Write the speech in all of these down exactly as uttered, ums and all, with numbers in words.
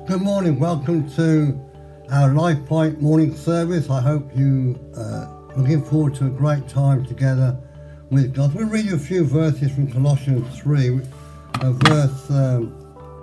Good morning, welcome to our LifePoint morning service. I hope you uh, looking forward to a great time together with God. We'll read you a few verses from Colossians three, uh, verse um,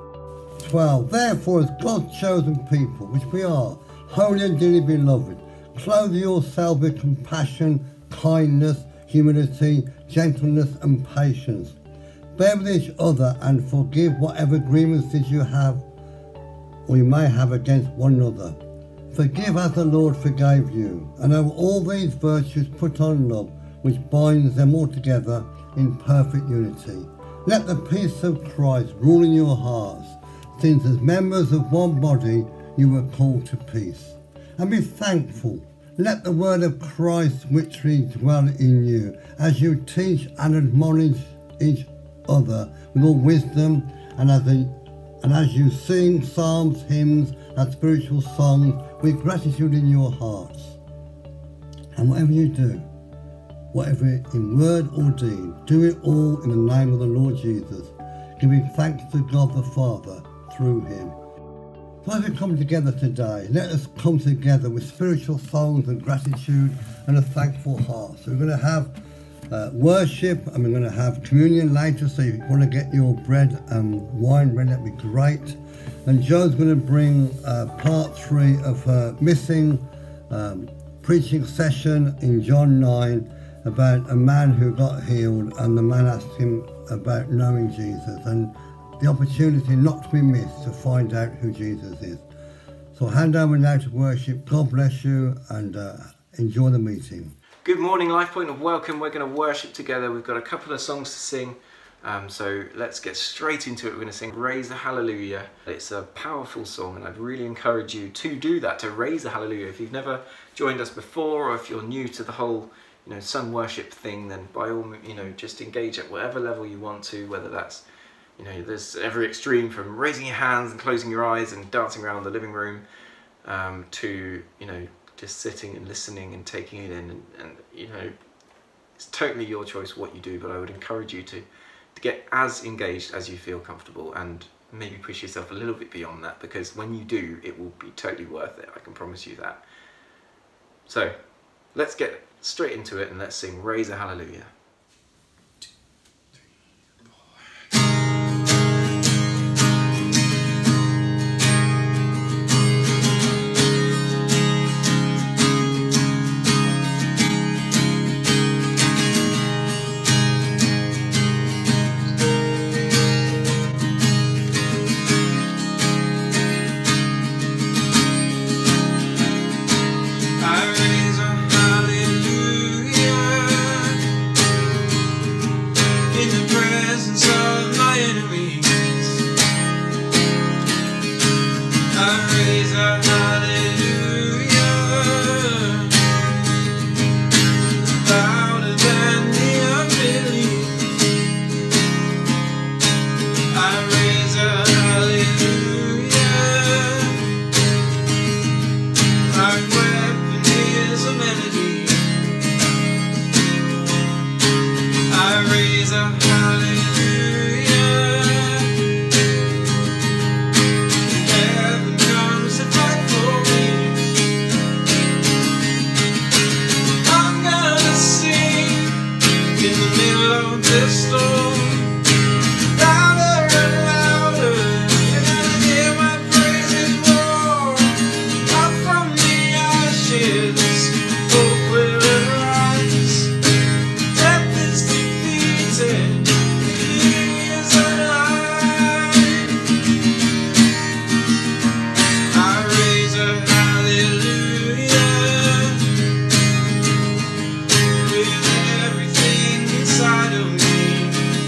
twelve. Therefore, as God's chosen people, which we are, holy and dearly beloved, clothe yourself with compassion, kindness, humility, gentleness and patience. Bear with each other and forgive whatever grievances you have or you may have against one another. Forgive as the Lord forgave you, and over all these virtues put on love, which binds them all together in perfect unity. Let the peace of Christ rule in your hearts, since as members of one body you were called to peace. And be thankful. Let the word of Christ richly dwell in you, as you teach and admonish each other with all wisdom, and as a And as you sing psalms, hymns, and spiritual songs with gratitude in your hearts. And whatever you do, whatever in word or deed, do it all in the name of the Lord Jesus, giving thanks to God the Father through him. So as we come together today, let us come together with spiritual songs and gratitude and a thankful heart. So we're going to have Uh, worship, and we're going to have communion later, so if you want to get your bread and wine ready, that'd be great. And Joe's going to bring uh, part three of her missing um, preaching session in John nine about a man who got healed, and the man asked him about knowing Jesus and the opportunity not to be missed to find out who Jesus is. So I'll hand over now to worship. God bless you, and uh, enjoy the meeting. Good morning, LifePoint, and welcome. We're going to worship together. We've got a couple of songs to sing, um, so let's get straight into it. We're going to sing Raise a Hallelujah. It's a powerful song, and I'd really encourage you to do that, to raise a hallelujah. If you've never joined us before, or if you're new to the whole, you know, sung worship thing, then by all means, you know, just engage at whatever level you want to, whether that's, you know, there's every extreme from raising your hands and closing your eyes and dancing around the living room um, to, you know, just sitting and listening and taking it in, and, and you know, it's totally your choice what you do, but I would encourage you to, to get as engaged as you feel comfortable, and maybe push yourself a little bit beyond that, because when you do, it will be totally worth it, I can promise you that. So let's get straight into it and let's sing Raise a Hallelujah. With everything inside of me,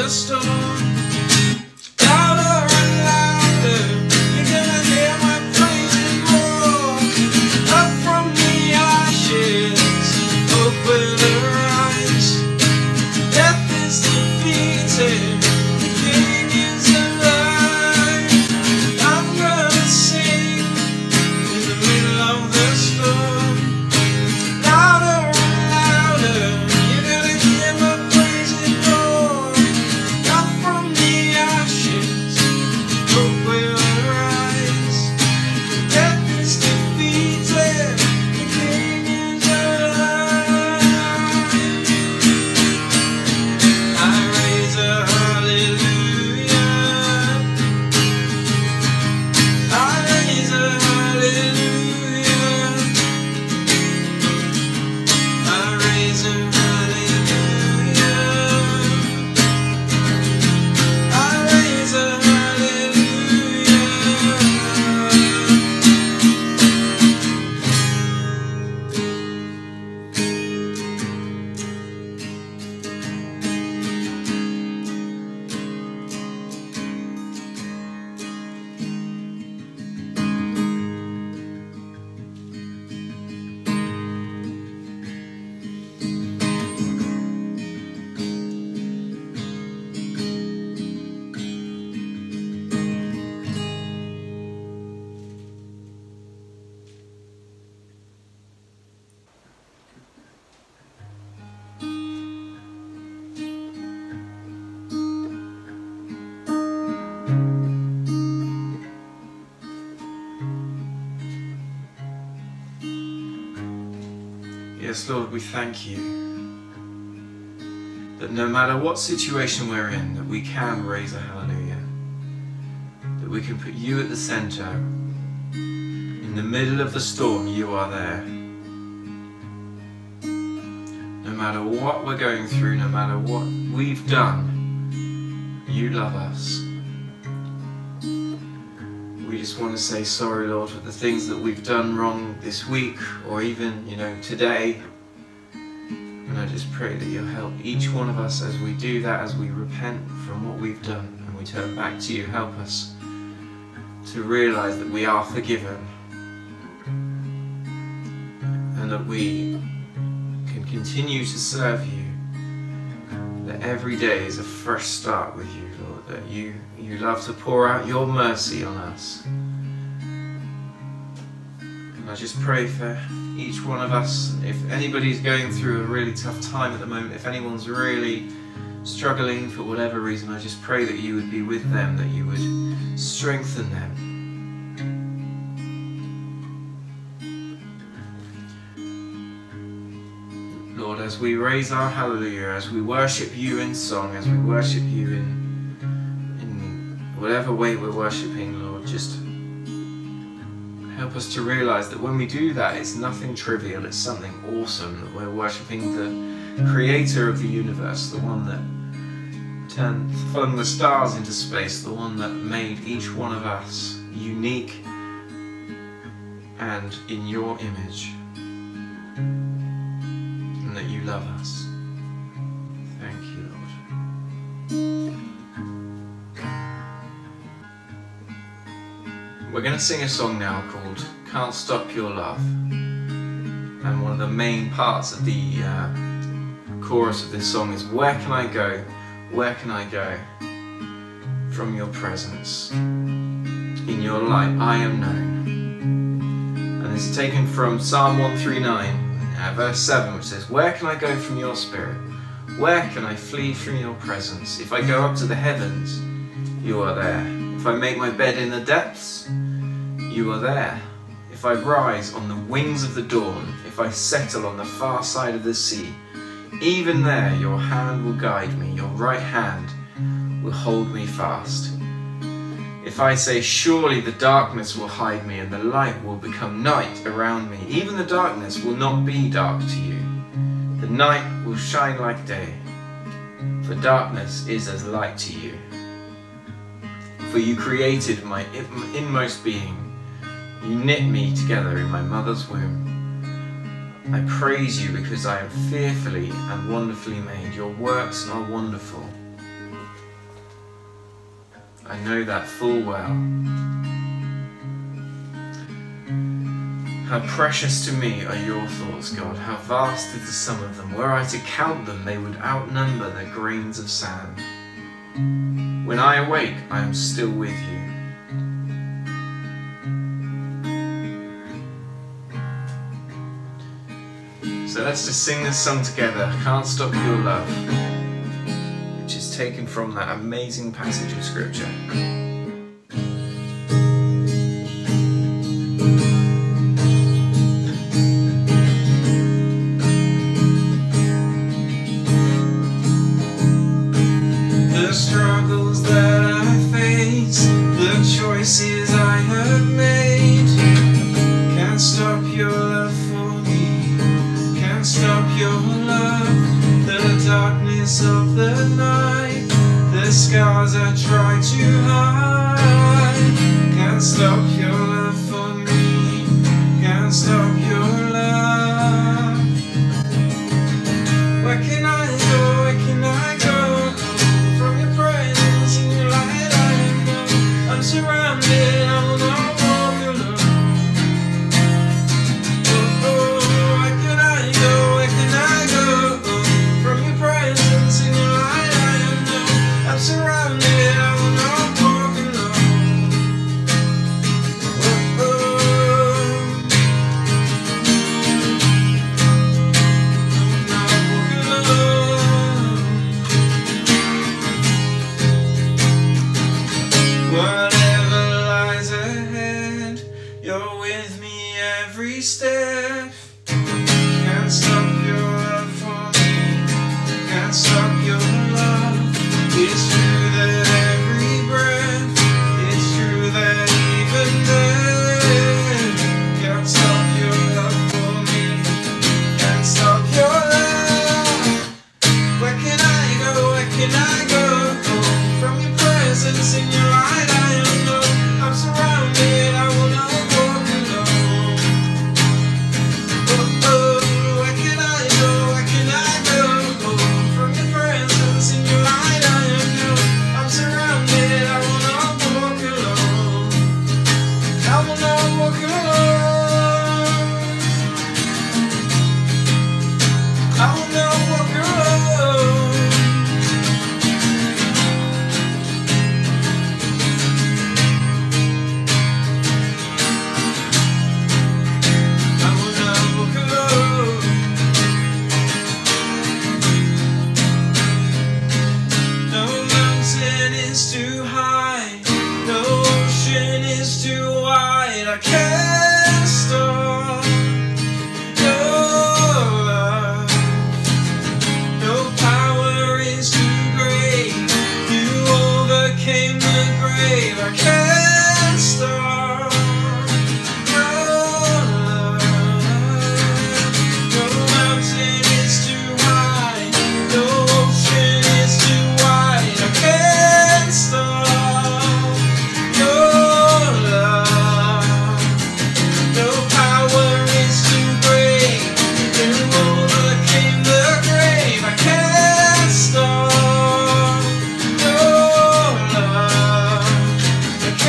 the storm. Louder and louder, you're gonna hear my praises roar. Up from the ashes, hope will arise. Death is defeated, the King is alive. I'm gonna sing in the middle of the storm. Louder and louder, you're gonna hear my praises roar. Up from the ashes, hope will arise. Death is defeated, the King is alive. I raise a hallelujah. I raise a hallelujah. I raise a hallelujah. I raise a hallelujah. Yes, Lord, we thank you that no matter what situation we're in, that we can raise a hallelujah, that we can put you at the center. In the middle of the storm, you are there. No matter what we're going through, no matter what we've done, you love us. We just want to say sorry, Lord, for the things that we've done wrong this week, or even, you know, today. And I just pray that you'll help each one of us as we do that, as we repent from what we've done and we turn back to you. Help us to realize that we are forgiven and that we can continue to serve you, that every day is a fresh start with you, Lord, that you, you love to pour out your mercy on us. And I just pray for each one of us, if anybody's going through a really tough time at the moment, if anyone's really struggling for whatever reason, I just pray that you would be with them, that you would strengthen them. Lord, as we raise our hallelujah, as we worship you in song, as we worship you in, in whatever way we're worshipping, Lord, just help us to realize that when we do that, it's nothing trivial, it's something awesome, that we're worshipping the creator of the universe, the one that turned, flung the stars into space, the one that made each one of us unique and in your image, and that you love us. Thank you, Lord. We're going to sing a song now called Can't Stop Your Love, and one of the main parts of the uh, chorus of this song is, where can I go, where can I go from your presence? In your light I am known. And it's taken from Psalm one thirty-nine, uh, verse seven, which says, where can I go from your spirit? Where can I flee from your presence? If I go up to the heavens, you are there. If I make my bed in the depths, you are there. If I rise on the wings of the dawn, if I settle on the far side of the sea, even there your hand will guide me, your right hand will hold me fast. If I say, surely the darkness will hide me and the light will become night around me, even the darkness will not be dark to you. The night will shine like day, for darkness is as light to you. For you created my inmost being. You knit me together in my mother's womb. I praise you because I am fearfully and wonderfully made. Your works are wonderful. I know that full well. How precious to me are your thoughts, God. How vast is the sum of them. Were I to count them, they would outnumber the grains of sand. When I awake, I am still with you. So let's just sing this song together, Can't Stop Your Love, which is taken from that amazing passage of Scripture. The struggles that I face, the choices I have made, can't stop your love for me, can't stop your love. The darkness of the night, the scars I try to hide, can't stop your love for me, can't stop your love. Where can I go, where can I go? I'm surrounded, I will not walk alone. Oh, oh, where can I go, where can I go? From your presence in your light I am known. I'm surrounded, I will not walk alone. Oh, oh. I will not walk alone. Whatever lies ahead, you're with me every step. Can't stop your love for me, can't stop your love. It's true that every breath, it's true that even then, can't stop your love for me, can't stop your love. Where can I go, where can I go? From your presence in your light I am known. I'm surrounded, I will not walk alone. Oh, oh, where can I go, where can I go? From your presence in your light I am known. I'm surrounded, I will not walk alone. I will not walk alone. I will not walk alone. Too high, no ocean is too wide. I can't stop your love. No power is too great. You overcame the grave. I can't stop your love. No mountain is too high. No ocean is too wide. I can't stop your love. No power is too great. You overcame the grave. I can't stop your love. I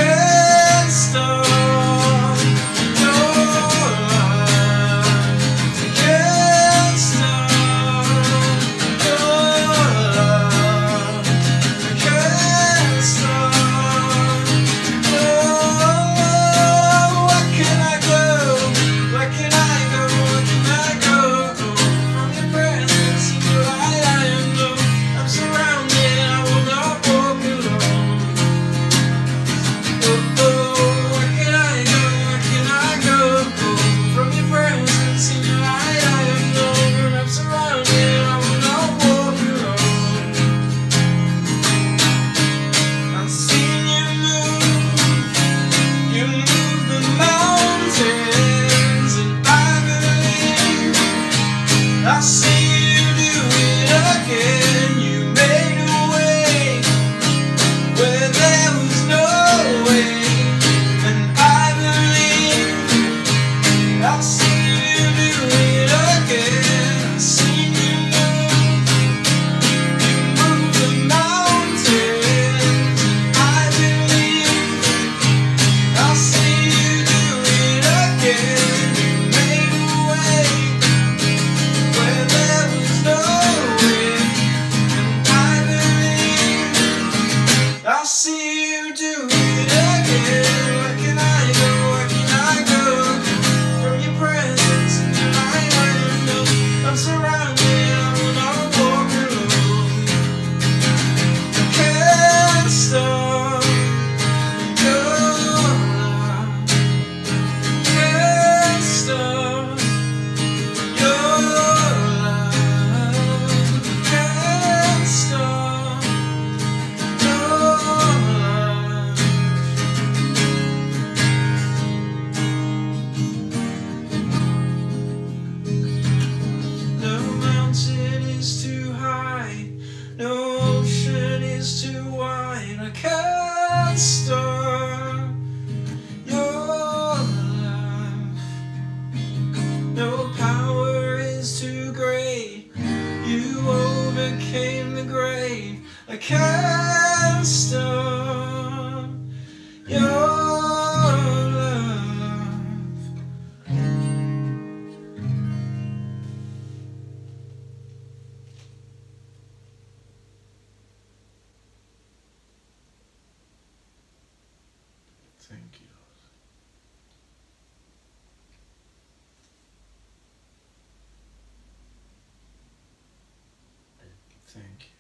can't stop your love. Thank you, Lord. Thank you.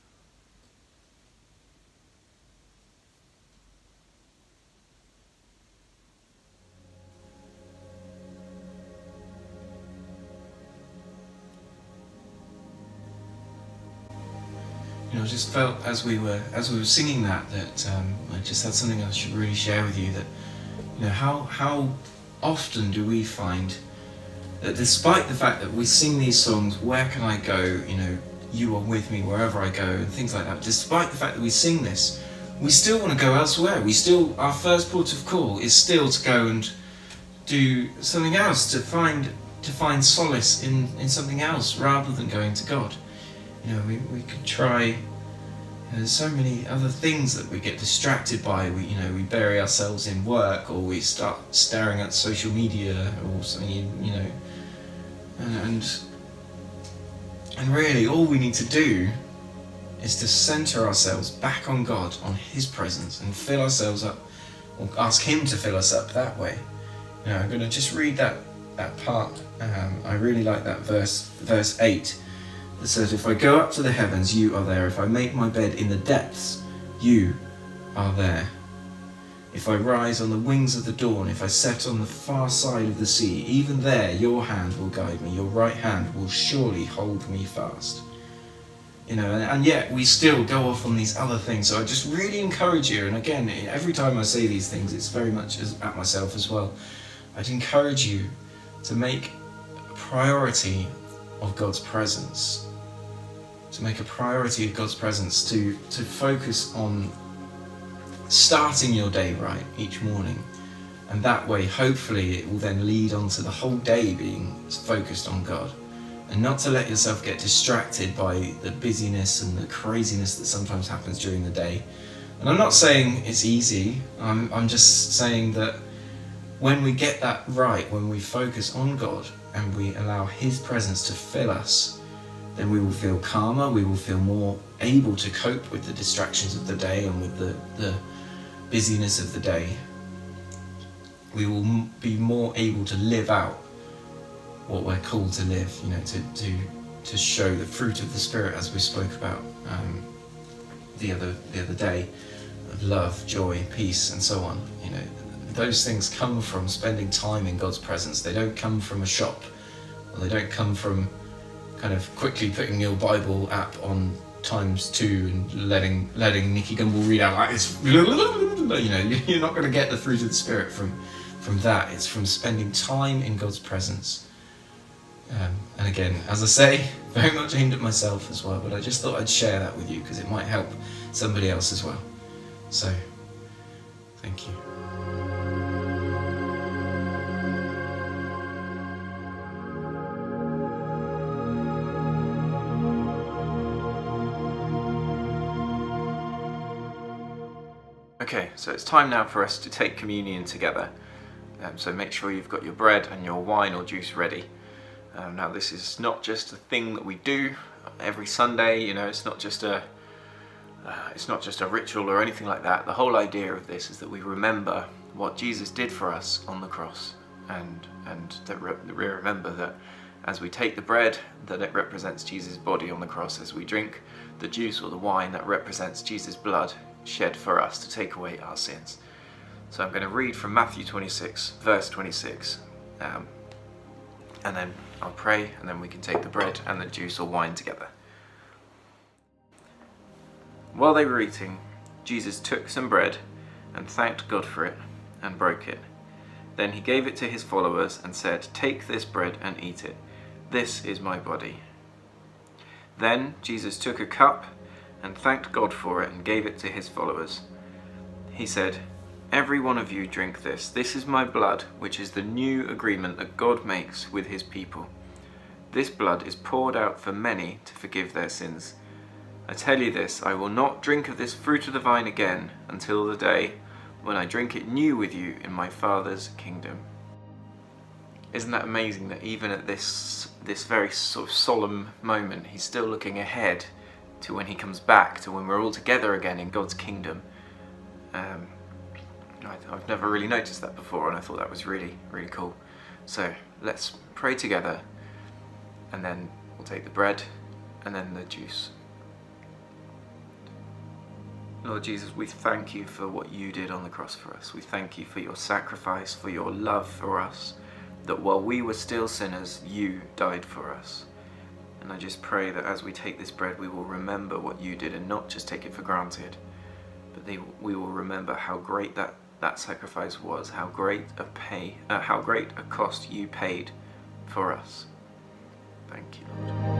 You know, I just felt as we were as we were singing that that um, I just had something I should really share with you. That you know how how often do we find that despite the fact that we sing these songs, where can I go? You know, you are with me wherever I go, and things like that. Despite the fact that we sing this, we still want to go elsewhere. We still our first port of call is still to go and do something else, to find to find solace in in something else rather than going to God. You know, we, we could try, you know, there's so many other things that we get distracted by. We, you know, we bury ourselves in work, or we start staring at social media or something, you, you know, and, and, and really all we need to do is to center ourselves back on God, on His presence, and fill ourselves up, or ask Him to fill us up that way. You know, I'm going to just read that, that part. Um, I really like that verse, verse eight. It says, if I go up to the heavens, you are there. If I make my bed in the depths, you are there. If I rise on the wings of the dawn, if I set on the far side of the sea, even there your hand will guide me, your right hand will surely hold me fast. You know, and, and yet we still go off on these other things. So I just really encourage you, and again, every time I say these things, it's very much as, at myself as well. I'd encourage you to make a priority of God's presence. To make a priority of God's presence, to, to focus on starting your day right each morning, and that way hopefully it will then lead on to the whole day being focused on God, and not to let yourself get distracted by the busyness and the craziness that sometimes happens during the day. And I'm not saying it's easy, I'm, I'm just saying that when we get that right, when we focus on God and we allow His presence to fill us, then we will feel calmer, we will feel more able to cope with the distractions of the day and with the, the busyness of the day. We will be more able to live out what we're called to live, you know, to, to, to show the fruit of the Spirit, as we spoke about um, the other, the other day, of love, joy, peace, and so on. You know, those things come from spending time in God's presence. They don't come from a shop, or they don't come from kind of quickly putting your Bible app on times two and letting letting Nicky Gumbel read out like this. You know, you're not going to get the fruit of the Spirit from from that. It's from spending time in God's presence. Um, and again, as I say, very much aimed at myself as well, but I just thought I'd share that with you because it might help somebody else as well. So, thank you. Okay, so it's time now for us to take communion together. Um, so make sure you've got your bread and your wine or juice ready. Um, now this is not just a thing that we do every Sunday, you know, it's not just a uh, it's not just a ritual or anything like that. The whole idea of this is that we remember what Jesus did for us on the cross, and and that re we remember that as we take the bread, that it represents Jesus' body on the cross. As we drink the juice or the wine, that represents Jesus' blood shed for us to take away our sins. So I'm going to read from Matthew twenty-six, verse twenty-six, um, and then I'll pray, and then we can take the bread and the juice or wine together. While they were eating, Jesus took some bread and thanked God for it and broke it. Then he gave it to his followers and said, "Take this bread and eat it. This is my body." Then Jesus took a cup and thanked God for it and gave it to his followers. He said, "Every one of you drink this. This is my blood, which is the new agreement that God makes with his people. This blood is poured out for many to forgive their sins. I tell you this, I will not drink of this fruit of the vine again until the day when I drink it new with you in my Father's kingdom. Isn't that amazing that even at this this very sort of solemn moment, he's still looking ahead to when he comes back, to when we're all together again in God's kingdom. Um, I've never really noticed that before, and I thought that was really, really cool. So let's pray together, and then we'll take the bread and then the juice. Lord Jesus, we thank you for what you did on the cross for us. We thank you for your sacrifice, for your love for us, that while we were still sinners, you died for us. And I just pray that as we take this bread, we will remember what you did and not just take it for granted, but they, we will remember how great that, that sacrifice was, how great a pay, uh, how great a cost you paid for us. Thank you, Lord.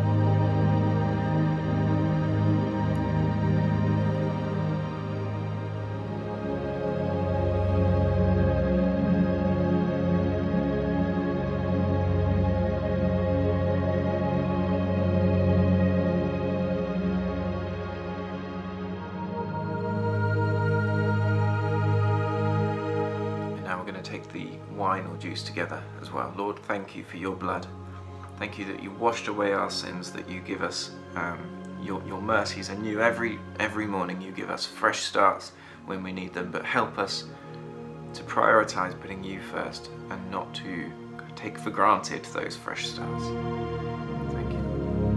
Take the wine or juice together as well. Lord, thank you for your blood. Thank you that you washed away our sins, that you give us um, your, your mercies are new every every morning. You give us fresh starts when we need them, but help us to prioritize putting you first and not to take for granted those fresh starts. Thank you.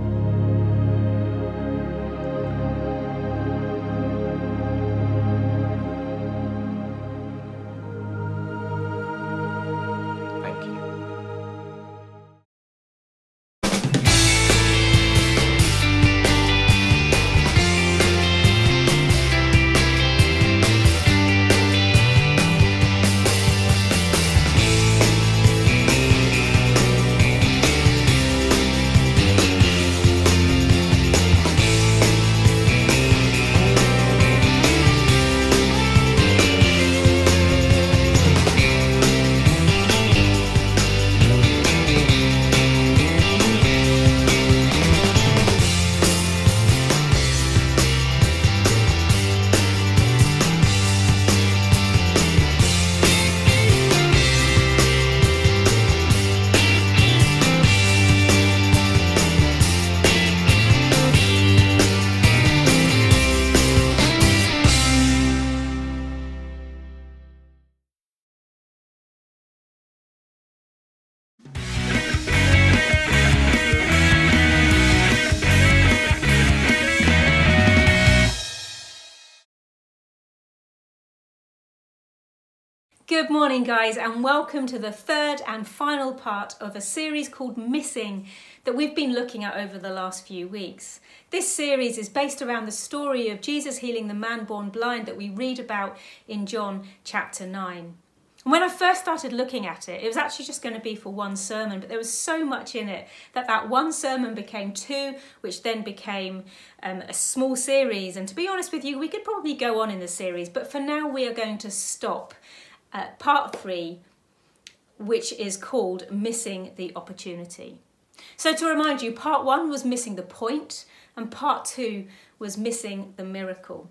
Good morning, guys, and welcome to the third and final part of a series called Missing that we've been looking at over the last few weeks. This series is based around the story of Jesus healing the man born blind that we read about in John chapter nine. And when I first started looking at it, it was actually just going to be for one sermon, but there was so much in it that that one sermon became two, which then became um, a small series. And to be honest with you, we could probably go on in the series, but for now we are going to stop at part three, which is called Missing the Opportunity. So to remind you, part one was missing the point, and part two was missing the miracle.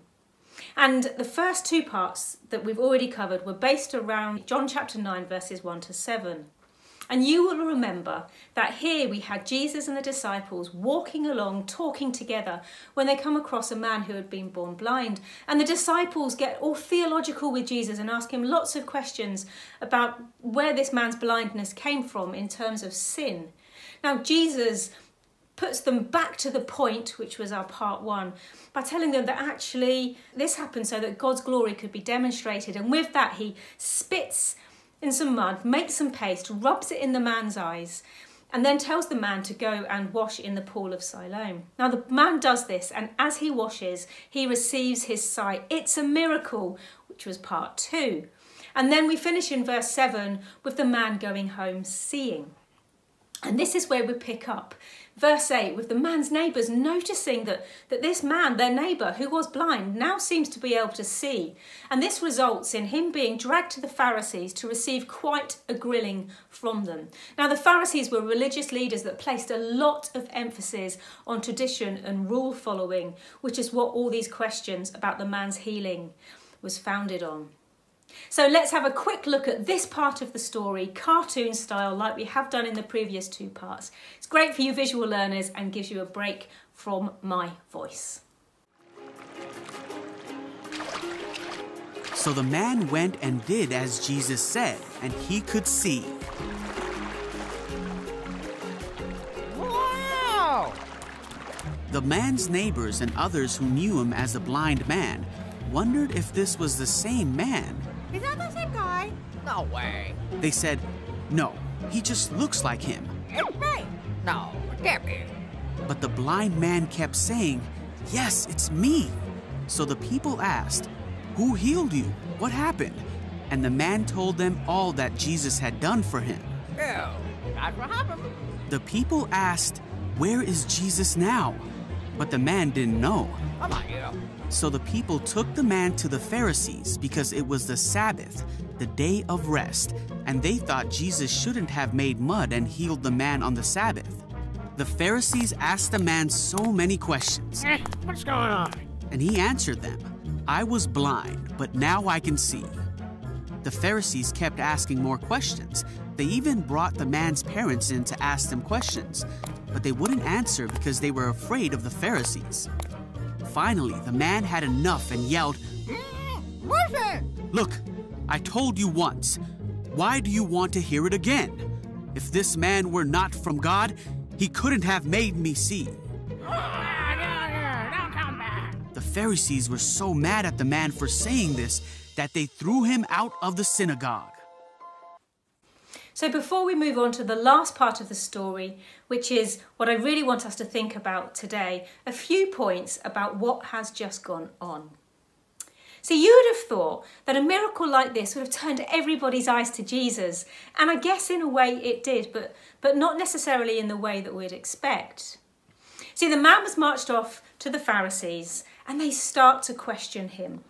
And the first two parts that we've already covered were based around John chapter nine, verses one to seven. And you will remember that here we had Jesus and the disciples walking along, talking together, when they come across a man who had been born blind. And the disciples get all theological with Jesus and ask him lots of questions about where this man's blindness came from in terms of sin. Now, Jesus puts them back to the point, which was our part one, by telling them that actually this happened so that God's glory could be demonstrated. And with that, he spits in some mud, makes some paste, rubs it in the man's eyes, and then tells the man to go and wash in the pool of Siloam. Now the man does this, and as he washes, he receives his sight. It's a miracle, which was part two. And then we finish in verse seven with the man going home seeing. And this is where we pick up Verse eight, with the man's neighbours noticing that, that this man, their neighbour, who was blind, now seems to be able to see. And this results in him being dragged to the Pharisees to receive quite a grilling from them. Now, the Pharisees were religious leaders that placed a lot of emphasis on tradition and rule following, which is what all these questions about the man's healing was founded on. So let's have a quick look at this part of the story, cartoon style, like we have done in the previous two parts. It's great for you visual learners and gives you a break from my voice. So the man went and did as Jesus said, and he could see. Wow! The man's neighbors and others who knew him as the blind man wondered if this was the same man. Is that the same guy? No way. They said, no, he just looks like him. It's me. No, it can't be. But the blind man kept saying, yes, it's me. So the people asked, who healed you? What happened? And the man told them all that Jesus had done for him. Ew, that's what happened. The people asked, where is Jesus now? But the man didn't know. Come on, you. So the people took the man to the Pharisees because it was the Sabbath, the day of rest, and they thought Jesus shouldn't have made mud and healed the man on the Sabbath. The Pharisees asked the man so many questions. Eh, what's going on? And he answered them, I was blind, but now I can see. The Pharisees kept asking more questions. They even brought the man's parents in to ask them questions, but they wouldn't answer because they were afraid of the Pharisees. Finally, the man had enough and yelled, Mm, what's it? look, I told you once. Why do you want to hear it again? If this man were not from God, he couldn't have made me see. Don't come back. The Pharisees were so mad at the man for saying this that they threw him out of the synagogue. So before we move on to the last part of the story, which is what I really want us to think about today, a few points about what has just gone on. So you would have thought that a miracle like this would have turned everybody's eyes to Jesus. And I guess in a way it did, but, but not necessarily in the way that we'd expect. See, the man was marched off to the Pharisees and they start to question him.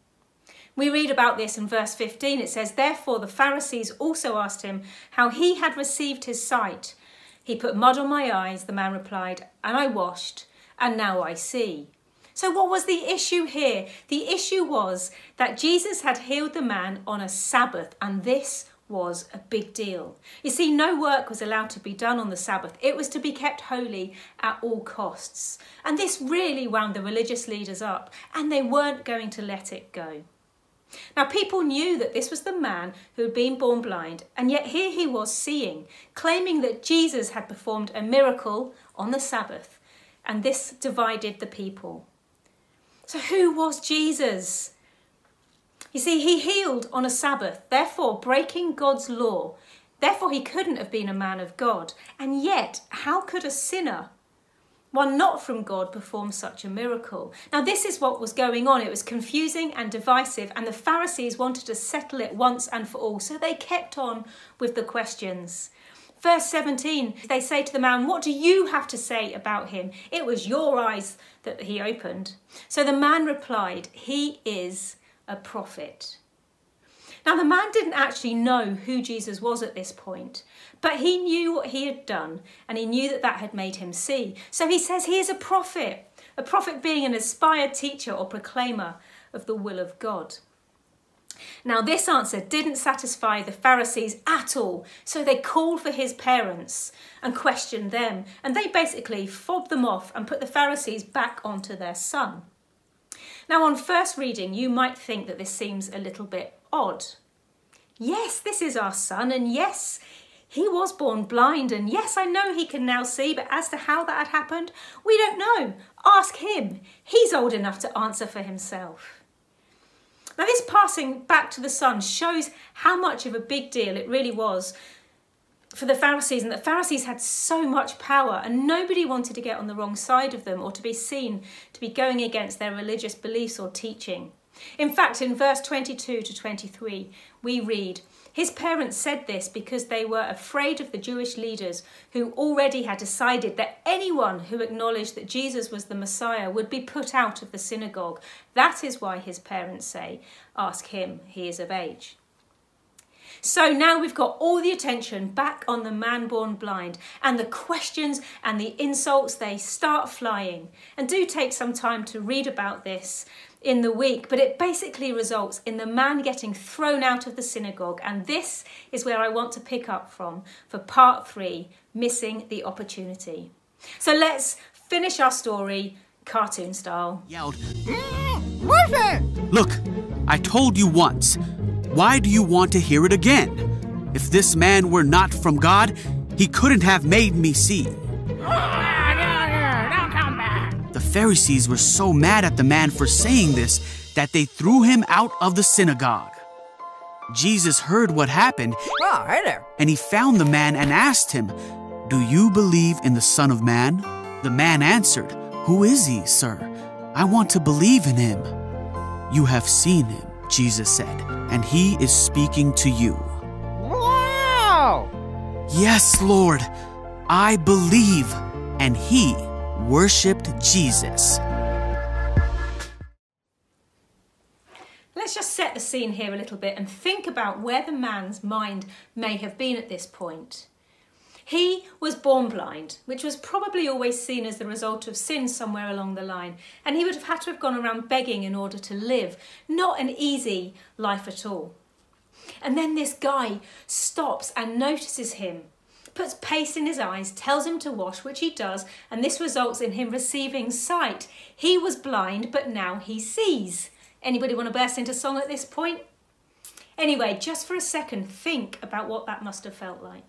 We read about this in verse fifteen. It says, therefore the Pharisees also asked him how he had received his sight. He put mud on my eyes, the man replied, and I washed, and now I see. So what was the issue here? The issue was that Jesus had healed the man on a Sabbath, and this was a big deal. You see, no work was allowed to be done on the Sabbath. It was to be kept holy at all costs. And this really wound the religious leaders up, and they weren't going to let it go. Now, people knew that this was the man who had been born blind, and yet here he was seeing, claiming that Jesus had performed a miracle on the Sabbath, and this divided the people. So who was Jesus? You see, he healed on a Sabbath, therefore breaking God's law. Therefore, he couldn't have been a man of God. And yet, how could a sinner, one not from God, perform such a miracle? Now, this is what was going on. It was confusing and divisive, and the Pharisees wanted to settle it once and for all, so they kept on with the questions. Verse seventeen, they say to the man, what do you have to say about him? It was your eyes that he opened. So the man replied, he is a prophet. Now, the man didn't actually know who Jesus was at this point, but he knew what he had done, and he knew that that had made him see. So he says he is a prophet, a prophet being an inspired teacher or proclaimer of the will of God. Now, this answer didn't satisfy the Pharisees at all, so they called for his parents and questioned them, and they basically fobbed them off and put the Pharisees back onto their son. Now, on first reading, you might think that this seems a little bit odd. Yes, this is our son, and yes, he was born blind, and yes, I know he can now see, but as to how that had happened, we don't know. Ask him. He's old enough to answer for himself. Now, this passing back to the son shows how much of a big deal it really was for the Pharisees, and the Pharisees had so much power, and nobody wanted to get on the wrong side of them or to be seen to be going against their religious beliefs or teaching. In fact, in verse twenty-two to twenty-three, we read, his parents said this because they were afraid of the Jewish leaders who already had decided that anyone who acknowledged that Jesus was the Messiah would be put out of the synagogue. That is why his parents say, ask him, he is of age. So now we've got all the attention back on the man born blind, and the questions and the insults, they start flying. And do take some time to read about this in the week, but it basically results in the man getting thrown out of the synagogue. And this is where I want to pick up from for part three, missing the opportunity. So let's finish our story cartoon style. Yelled, Mm, what's it? look, I told you once. Why do you want to hear it again? If this man were not from God, he couldn't have made me see. Ah, no, no, don't come back. The Pharisees were so mad at the man for saying this that they threw him out of the synagogue. Jesus heard what happened, Oh, hey there. and he found the man and asked him, do you believe in the Son of Man? The man answered, who is he, sir? I want to believe in him. You have seen him, Jesus said, and he is speaking to you. Wow. Yes, Lord, I believe. And he worshipped Jesus. Let's just set the scene here a little bit and think about where the man's mind may have been at this point. He was born blind, which was probably always seen as the result of sin somewhere along the line, and he would have had to have gone around begging in order to live. Not an easy life at all. And then this guy stops and notices him, puts paste in his eyes, tells him to wash, which he does, and this results in him receiving sight. He was blind, but now he sees. Anybody want to burst into song at this point? Anyway, just for a second, think about what that must have felt like.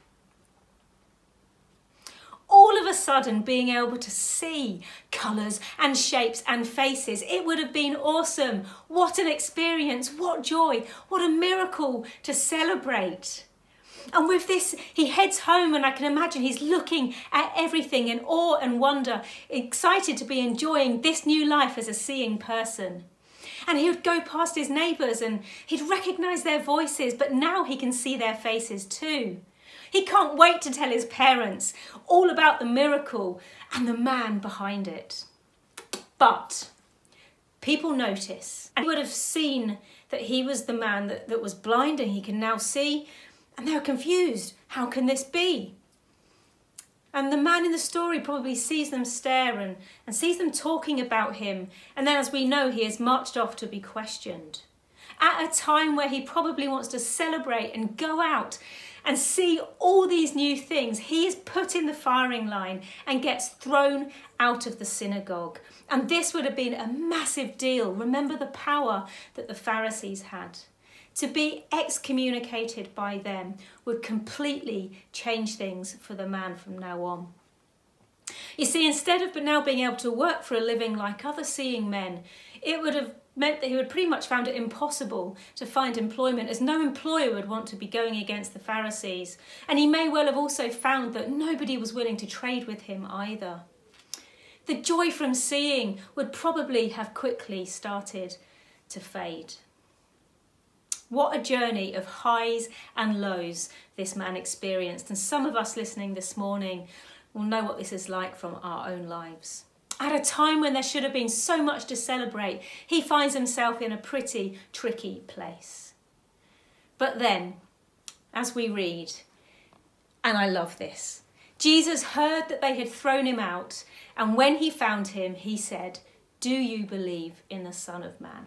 All of a sudden being able to see colours and shapes and faces, it would have been awesome. What an experience, what joy, what a miracle to celebrate. And with this, he heads home, and I can imagine he's looking at everything in awe and wonder, excited to be enjoying this new life as a seeing person. And he would go past his neighbours and he'd recognise their voices, but now he can see their faces too. He can't wait to tell his parents all about the miracle and the man behind it. But people notice, and he would have seen that he was the man that, that was blind and he can now see, and they're confused. How can this be? And the man in the story probably sees them stare and, and sees them talking about him, and then, as we know, he is marched off to be questioned. At a time where he probably wants to celebrate and go out and see all these new things, he is put in the firing line and gets thrown out of the synagogue. And this would have been a massive deal. Remember the power that the Pharisees had. To be excommunicated by them would completely change things for the man from now on. You see, instead of now being able to work for a living like other seeing men, it would have meant that he would pretty much found it impossible to find employment, as no employer would want to be going against the Pharisees. And he may well have also found that nobody was willing to trade with him either. The joy from seeing would probably have quickly started to fade. What a journey of highs and lows this man experienced. And some of us listening this morning will know what this is like from our own lives. At a time when there should have been so much to celebrate, he finds himself in a pretty tricky place. But then, as we read, and I love this, Jesus heard that they had thrown him out, and when he found him, he said, "Do you believe in the Son of Man?"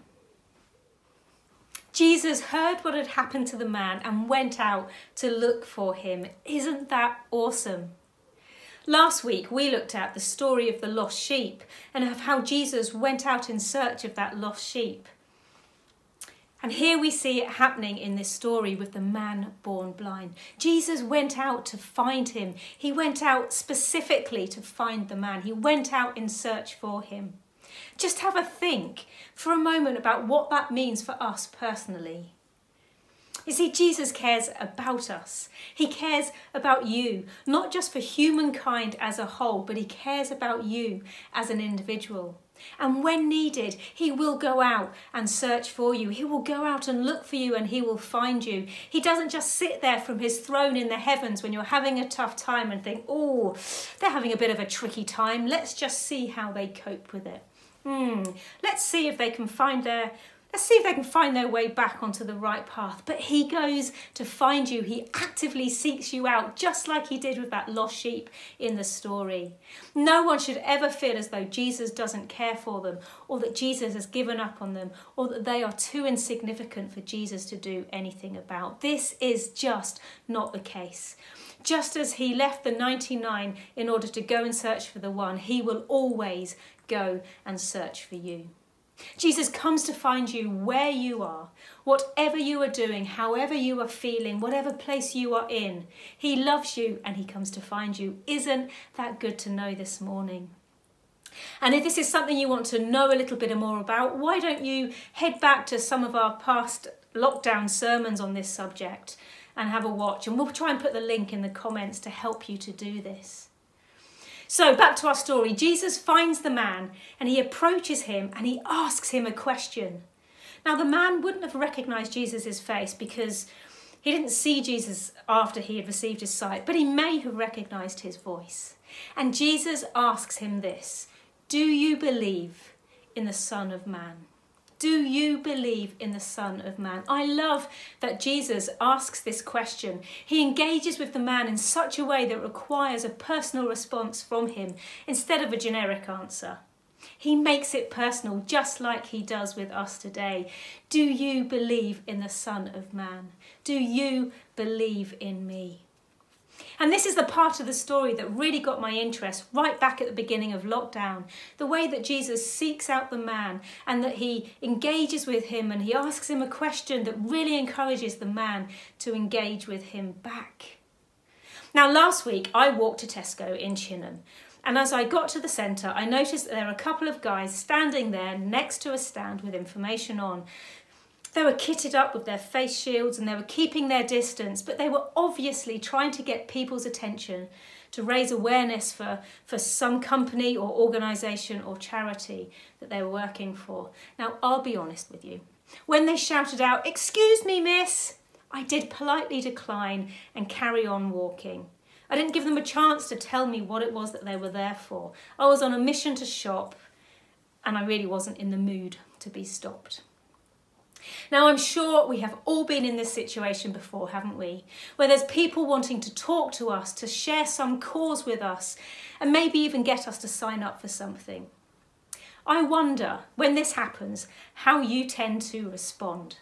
Jesus heard what had happened to the man and went out to look for him. Isn't that awesome? Last week, we looked at the story of the lost sheep and of how Jesus went out in search of that lost sheep. And here we see it happening in this story with the man born blind. Jesus went out to find him. He went out specifically to find the man. He went out in search for him. Just have a think for a moment about what that means for us personally. You see, Jesus cares about us. He cares about you, not just for humankind as a whole, but he cares about you as an individual. And when needed, he will go out and search for you. He will go out and look for you and he will find you. He doesn't just sit there from his throne in the heavens when you're having a tough time and think, oh, they're having a bit of a tricky time. Let's just see how they cope with it. Hmm. Let's see if they can find their Let's see if they can find their way back onto the right path. But he goes to find you. He actively seeks you out, just like he did with that lost sheep in the story. No one should ever feel as though Jesus doesn't care for them, or that Jesus has given up on them, or that they are too insignificant for Jesus to do anything about. This is just not the case. Just as he left the ninety-nine in order to go and search for the one, he will always go and search for you. Jesus comes to find you where you are, whatever you are doing, however you are feeling, whatever place you are in. He loves you and he comes to find you. Isn't that good to know this morning? And if this is something you want to know a little bit more about, why don't you head back to some of our past lockdown sermons on this subject and have a watch, and we'll try and put the link in the comments to help you to do this. So back to our story. Jesus finds the man and he approaches him and he asks him a question. Now the man wouldn't have recognised Jesus' face because he didn't see Jesus after he had received his sight, but he may have recognised his voice. And Jesus asks him this: do you believe in the Son of Man? Do you believe in the Son of Man? I love that Jesus asks this question. He engages with the man in such a way that requires a personal response from him instead of a generic answer. He makes it personal, just like he does with us today. Do you believe in the Son of Man? Do you believe in me? And this is the part of the story that really got my interest right back at the beginning of lockdown. The way that Jesus seeks out the man and that he engages with him and he asks him a question that really encourages the man to engage with him back. Now last week I walked to Tesco in Chinham, and as I got to the centre I noticed that there were a couple of guys standing there next to a stand with information on. They were kitted up with their face shields and they were keeping their distance, but they were obviously trying to get people's attention to raise awareness for, for some company or organisation or charity that they were working for. Now, I'll be honest with you. When they shouted out, "Excuse me, miss," I did politely decline and carry on walking. I didn't give them a chance to tell me what it was that they were there for. I was on a mission to shop and I really wasn't in the mood to be stopped. Now, I'm sure we have all been in this situation before, haven't we? Where there's people wanting to talk to us, to share some cause with us, and maybe even get us to sign up for something. I wonder, when this happens, how you tend to respond.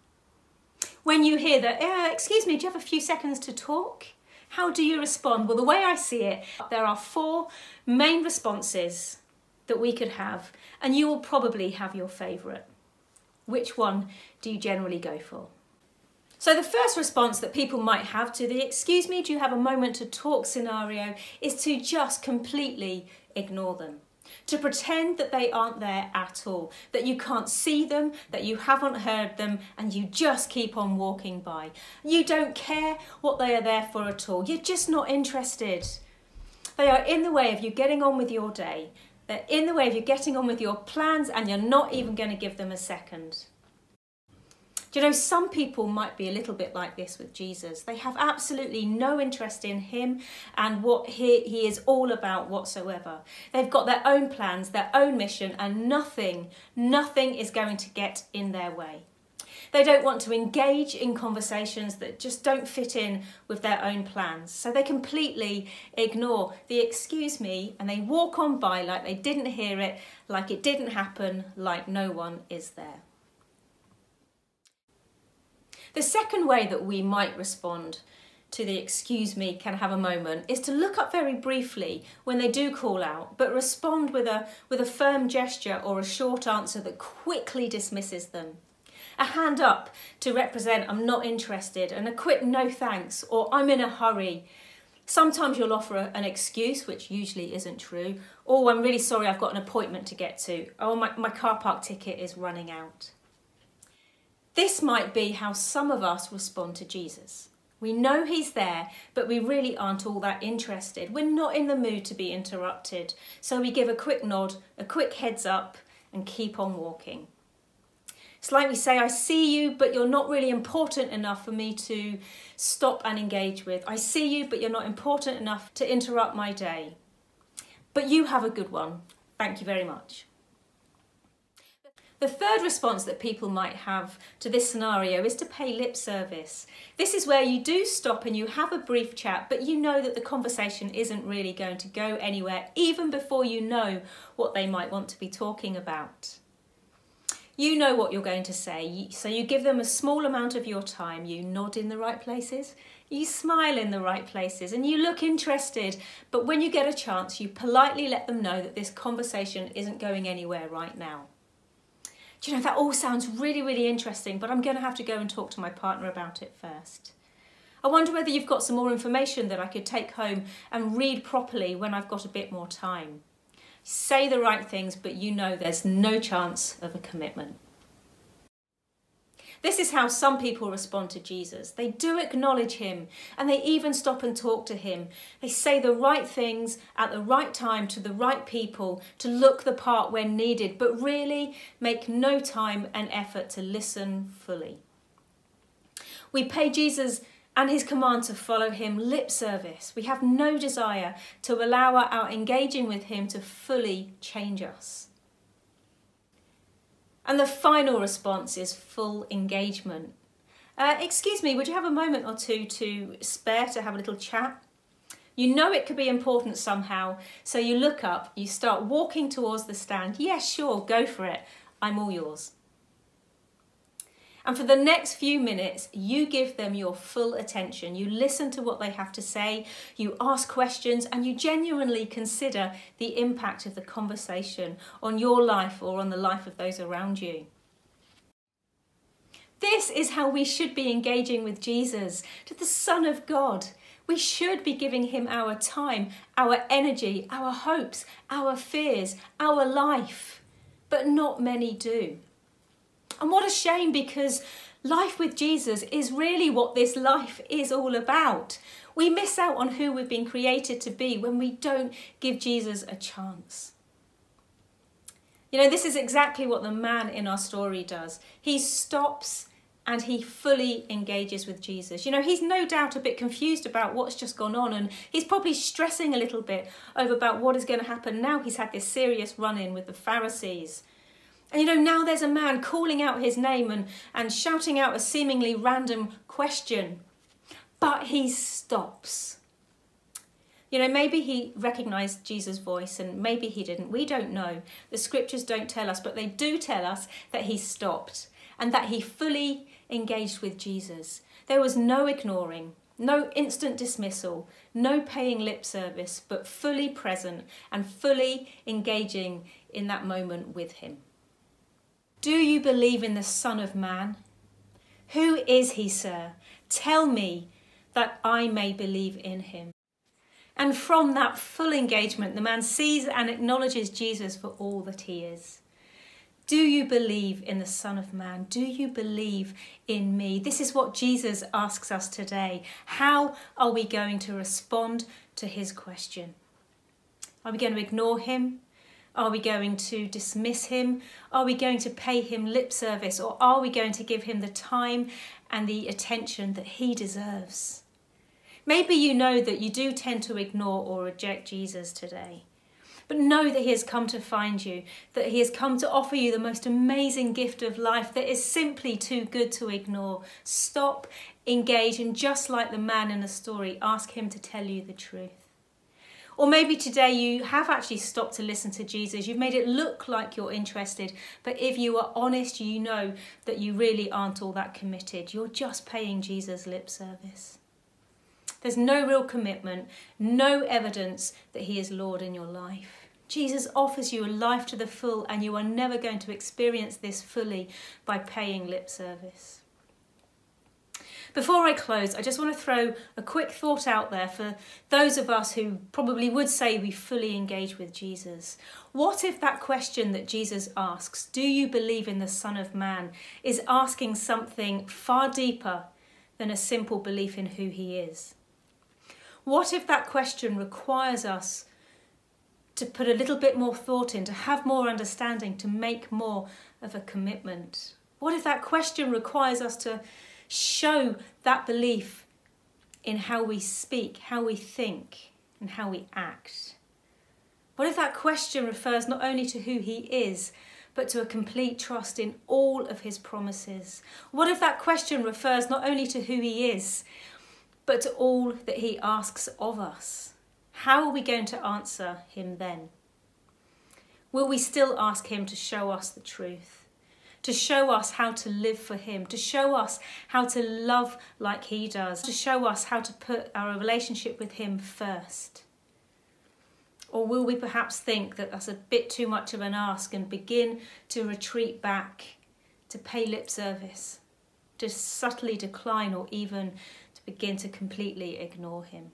When you hear that, uh, excuse me, do you have a few seconds to talk? How do you respond? Well, the way I see it, there are four main responses that we could have, and you will probably have your favourite. Which one do you generally go for? So the first response that people might have to the "excuse me, do you have a moment to talk" scenario is to just completely ignore them. To pretend that they aren't there at all, that you can't see them, that you haven't heard them, and you just keep on walking by. You don't care what they are there for at all. You're just not interested. They are in the way of you getting on with your day. They're in the way of you getting on with your plans, and you're not even going to give them a second. Do you know, some people might be a little bit like this with Jesus. They have absolutely no interest in him and what he, he is all about whatsoever. They've got their own plans, their own mission, and nothing, nothing is going to get in their way. They don't want to engage in conversations that just don't fit in with their own plans. So they completely ignore the "excuse me" and they walk on by like they didn't hear it, like it didn't happen, like no one is there. The second way that we might respond to the "excuse me, can I have a moment" is to look up very briefly when they do call out, but respond with a, with a firm gesture or a short answer that quickly dismisses them. A hand up to represent "I'm not interested," and a quick "no thanks" or "I'm in a hurry." Sometimes you'll offer a, an excuse, which usually isn't true. "Oh, I'm really sorry, I've got an appointment to get to." "Oh, my, my car park ticket is running out." This might be how some of us respond to Jesus. We know he's there, but we really aren't all that interested. We're not in the mood to be interrupted. So we give a quick nod, a quick heads up, and keep on walking. It's like we say, I see you, but you're not really important enough for me to stop and engage with. I see you, but you're not important enough to interrupt my day. But you have a good one. Thank you very much. The third response that people might have to this scenario is to pay lip service. This is where you do stop and you have a brief chat, but you know that the conversation isn't really going to go anywhere, even before you know what they might want to be talking about. You know what you're going to say, so you give them a small amount of your time. You nod in the right places, you smile in the right places, and you look interested. But when you get a chance, you politely let them know that this conversation isn't going anywhere right now. Do you know, that all sounds really, really interesting, but I'm going to have to go and talk to my partner about it first. I wonder whether you've got some more information that I could take home and read properly when I've got a bit more time. Say the right things, but you know there's no chance of a commitment. This is how some people respond to Jesus. They do acknowledge him, and they even stop and talk to him. They say the right things at the right time to the right people to look the part when needed, but really make no time and effort to listen fully. We pay Jesus and his command to follow him lip service. We have no desire to allow our engaging with him to fully change us. And the final response is full engagement. Uh, excuse me, would you have a moment or two to spare to have a little chat? You know it could be important somehow, so you look up, you start walking towards the stand. Yes, sure, go for it. I'm all yours. And for the next few minutes, you give them your full attention. You listen to what they have to say, you ask questions, and you genuinely consider the impact of the conversation on your life or on the life of those around you. This is how we should be engaging with Jesus, to the Son of God. We should be giving him our time, our energy, our hopes, our fears, our life. But not many do. And what a shame, because life with Jesus is really what this life is all about. We miss out on who we've been created to be when we don't give Jesus a chance. You know, this is exactly what the man in our story does. He stops and he fully engages with Jesus. You know, he's no doubt a bit confused about what's just gone on, and he's probably stressing a little bit over about what is going to happen now. He's had this serious run-in with the Pharisees. And you know, now there's a man calling out his name and, and shouting out a seemingly random question. But he stops. You know, maybe he recognised Jesus' voice and maybe he didn't. We don't know. The scriptures don't tell us, but they do tell us that he stopped and that he fully engaged with Jesus. There was no ignoring, no instant dismissal, no paying lip service, but fully present and fully engaging in that moment with him. Do you believe in the Son of Man? Who is he, sir? Tell me that I may believe in him. And from that full engagement, the man sees and acknowledges Jesus for all that he is. Do you believe in the Son of Man? Do you believe in me? This is what Jesus asks us today. How are we going to respond to his question? Are we going to ignore him? Are we going to dismiss him? Are we going to pay him lip service? Or are we going to give him the time and the attention that he deserves? Maybe you know that you do tend to ignore or reject Jesus today. But know that he has come to find you, that he has come to offer you the most amazing gift of life that is simply too good to ignore. Stop, engage, and just like the man in the story, ask him to tell you the truth. Or maybe today you have actually stopped to listen to Jesus. You've made it look like you're interested, but if you are honest, you know that you really aren't all that committed. You're just paying Jesus lip service. There's no real commitment, no evidence that he is Lord in your life. Jesus offers you a life to the full, and you are never going to experience this fully by paying lip service. Before I close, I just want to throw a quick thought out there for those of us who probably would say we fully engage with Jesus. What if that question that Jesus asks, do you believe in the Son of Man, is asking something far deeper than a simple belief in who he is? What if that question requires us to put a little bit more thought in, to have more understanding, to make more of a commitment? What if that question requires us to show that belief in how we speak, how we think, and how we act? What if that question refers not only to who he is, but to a complete trust in all of his promises? What if that question refers not only to who he is, but to all that he asks of us? How are we going to answer him then? Will we still ask him to show us the truth, to show us how to live for him, to show us how to love like he does, to show us how to put our relationship with him first? Or will we perhaps think that that's a bit too much of an ask and begin to retreat back, to pay lip service, to subtly decline, or even to begin to completely ignore him?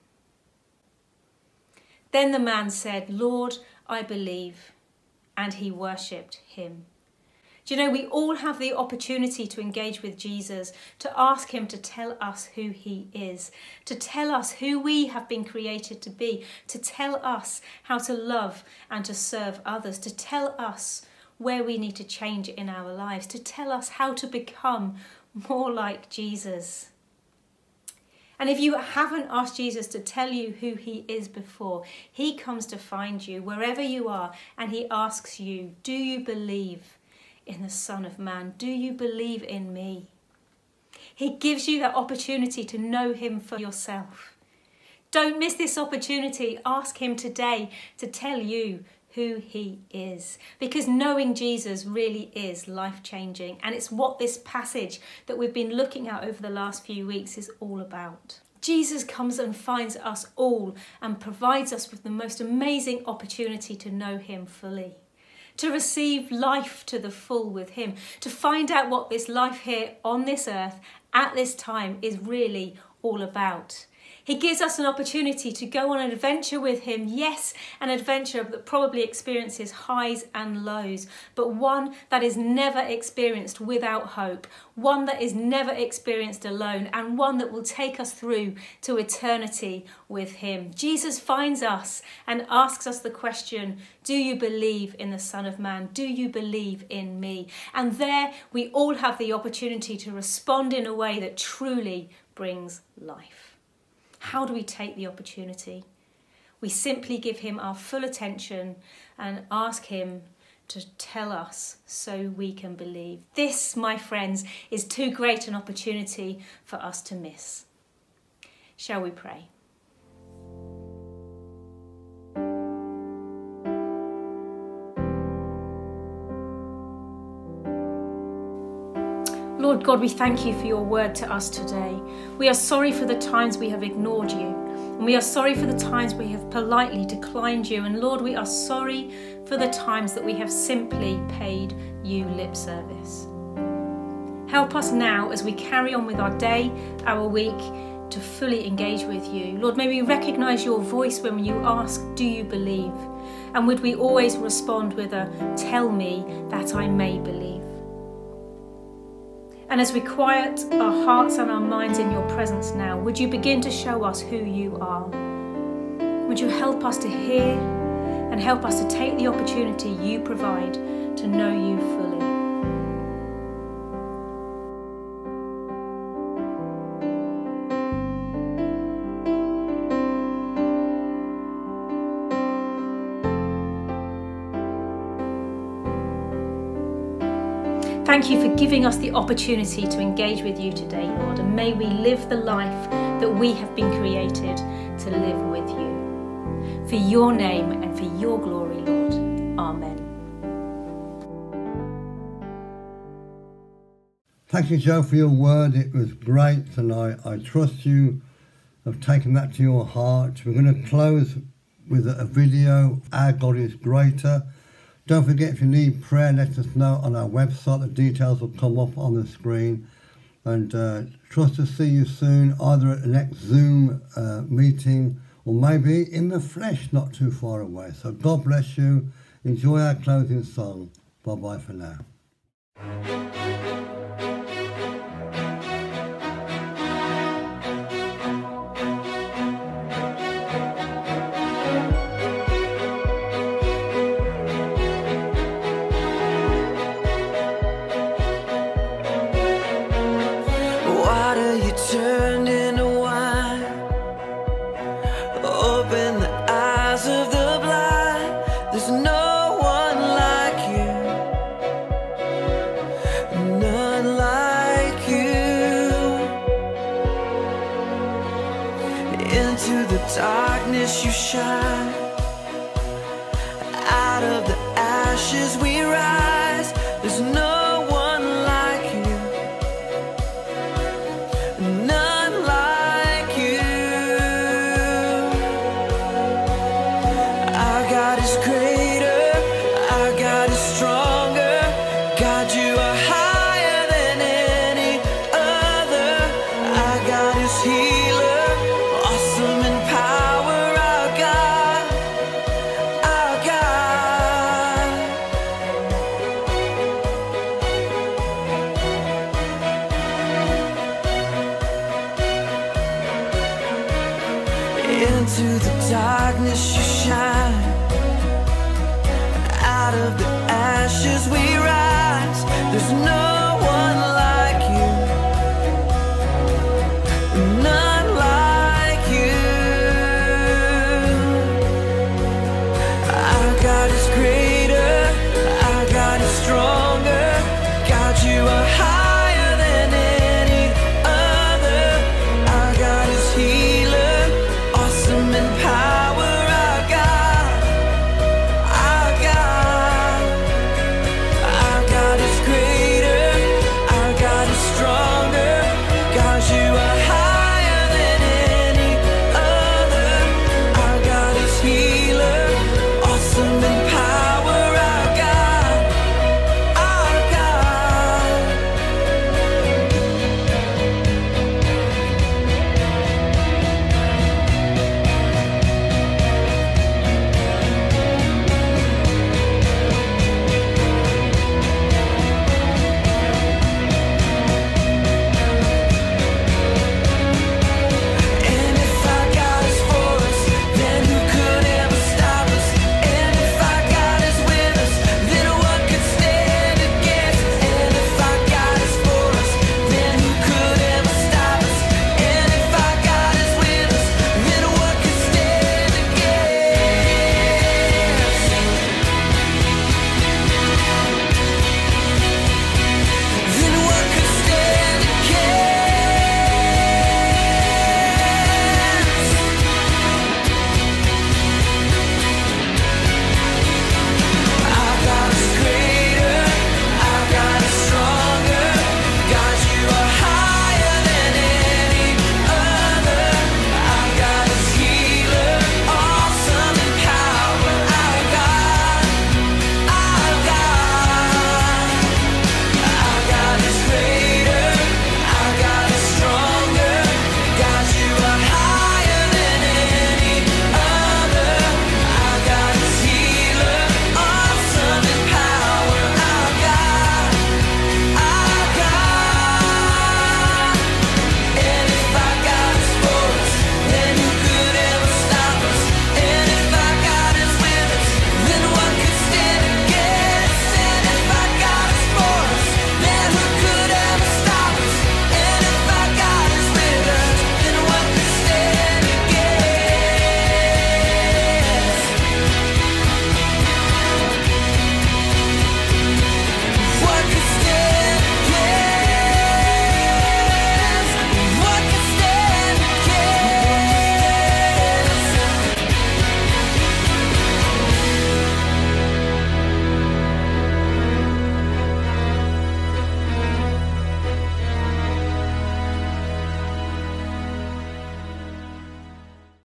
Then the man said, "Lord, I believe," and he worshipped him. Do you know, we all have the opportunity to engage with Jesus, to ask him to tell us who he is, to tell us who we have been created to be, to tell us how to love and to serve others, to tell us where we need to change in our lives, to tell us how to become more like Jesus. And if you haven't asked Jesus to tell you who he is before, he comes to find you wherever you are, and he asks you, do you believe in the Son of Man? Do you believe in me? He gives you that opportunity to know him for yourself. Don't miss this opportunity. Ask him today to tell you who he is, because knowing Jesus really is life-changing, and it's what this passage that we've been looking at over the last few weeks is all about. Jesus comes and finds us all and provides us with the most amazing opportunity to know him fully, to receive life to the full with him, to find out what this life here on this earth at this time is really all about. He gives us an opportunity to go on an adventure with him. Yes, an adventure that probably experiences highs and lows, but one that is never experienced without hope, one that is never experienced alone, and one that will take us through to eternity with him. Jesus finds us and asks us the question, do you believe in the Son of Man? Do you believe in me? And there we all have the opportunity to respond in a way that truly brings life. How do we take the opportunity? We simply give him our full attention and ask him to tell us so we can believe. This, my friends, is too great an opportunity for us to miss. Shall we pray? Lord God, we thank you for your word to us today. We are sorry for the times we have ignored you, and we are sorry for the times we have politely declined you, and Lord, we are sorry for the times that we have simply paid you lip service. Help us now as we carry on with our day, our week, to fully engage with you. Lord, may we recognise your voice when you ask, do you believe? And would we always respond with a, tell me that I may believe. And as we quiet our hearts and our minds in your presence now, would you begin to show us who you are? Would you help us to hear and help us to take the opportunity you provide to know you fully? Thank you for giving us the opportunity to engage with you today, Lord, and may we live the life that we have been created to live with you. For your name and for your glory, Lord. Amen. Thank you, Joe, for your word. It was great, and I, I trust you have taken that to your heart. We're going to close with a video, Our God is Greater. Don't forget, if you need prayer, let us know on our website. The details will come up on the screen. And uh, trust to see you soon, either at the next Zoom uh, meeting or maybe in the flesh not too far away. So God bless you. Enjoy our closing song. Bye-bye for now. turned into wine. Open the eyes of the blind. There's no one like you, none like you. Into the darkness you shine. Out of the ashes we rise. There's no one like you, none like you. Our God is greater, our God is stronger. God, you are higher than any other. Our God is healer, awesome in power. Our God, our God. Into the darkness you shine. Out of the ashes we rise.